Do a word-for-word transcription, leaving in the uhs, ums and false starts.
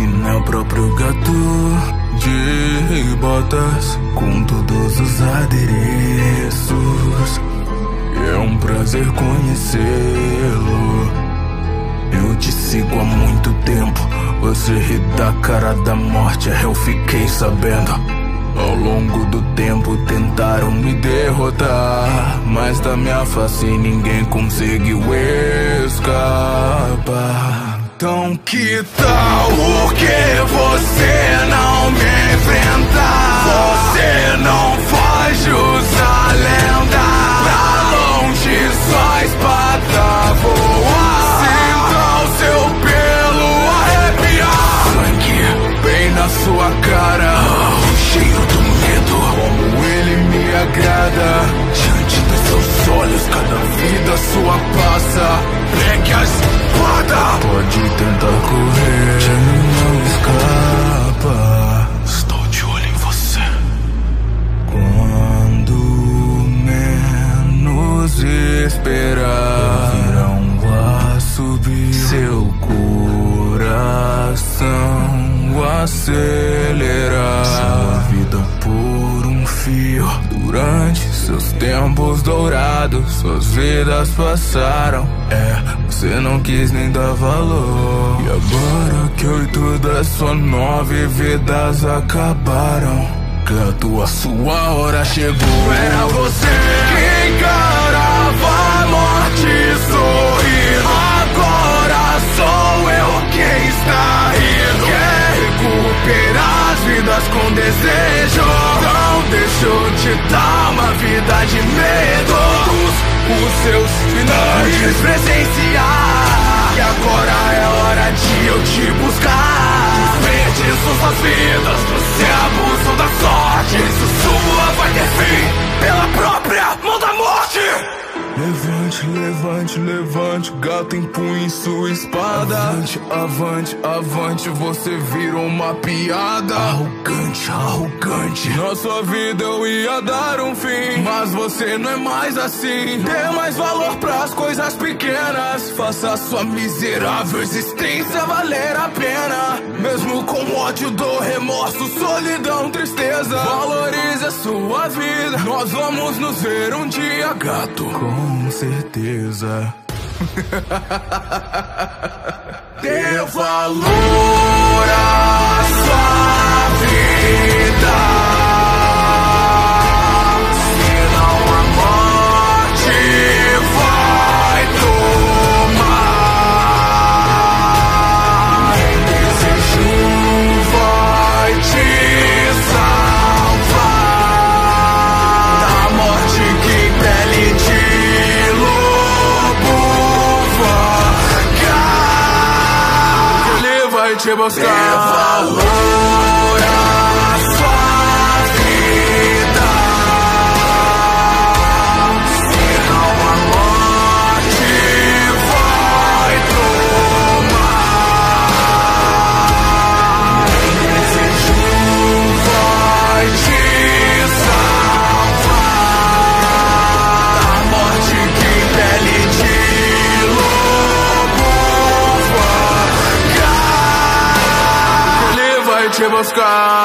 fina é o próprio gato de botas, com todos os adereços. É um prazer conhecê-lo. Eu te sigo há muito tempo. Você ri da cara da morte, eu fiquei sabendo. Ao longo do tempo tentaram me derrotar, mas da minha face ninguém conseguiu escapar. Então que tal, por que você não me enfrenta? Você não foge, usa a lenda. Pra longe só a espada voa. Sinta o seu pelo arrepiar. Sangue bem na sua cara, oh, o cheiro do medo, como ele me agrada. Diante dos seus olhos, cada vida sua passa. Pegue a espada. Pode tentar correr, não escapa. Estou de olho em você. Quando menos esperar, virão a subir. Seu coração acelerar. Sua vida por um fio. Durante seus tempos dourados, suas vidas passaram. É, você não quis nem dar valor. E agora que oito das suas nove vidas acabaram, gato, a sua hora chegou. Era você que encarava a morte sorrindo. Agora sou eu quem está rindo. Quer recuperar as vidas com desejo? Então deixa eu te dar uma vida de medo. Todos os seus finais presenciar. E agora é hora de eu te buscar. Desperdiço suas vidas, você abusou da sorte. Isso sua vai ter fim pela própria mão da morte. Levante, levante, levante, gato, empunhe sua espada. Avante, avante, avante, você virou uma piada. Arrogante, arrogante, na sua vida eu ia dar um fim, mas você não é mais assim. Dê mais valor pras coisas pequenas. Faça sua miserável existência valer a pena. Mesmo com ódio, dor, remorso, solidão, tristeza, valorize a sua vida. Nós vamos nos ver um dia, gato, com certeza. Dê valor à sua vida, senão a morte vai tomar. Nem desejo vai te salvar da morte que impele de te buscar. Dê valor à sua vida, senão a morte vai tomar. Nem desejo vai te salvar da morte que impele de lobo te buscar.